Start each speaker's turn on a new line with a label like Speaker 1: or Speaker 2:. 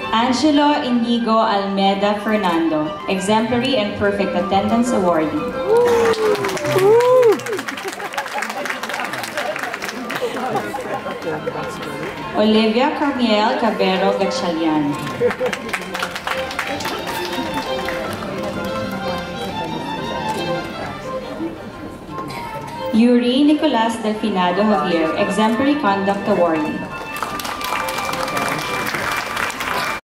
Speaker 1: Angelo Inigo Almeda Fernando, Exemplary and Perfect Attendance Awardee. Olivia Carmiel Cabero Gatchalian. Yuri Nicolas Delfinado Javier, Exemplary Conduct Awardee.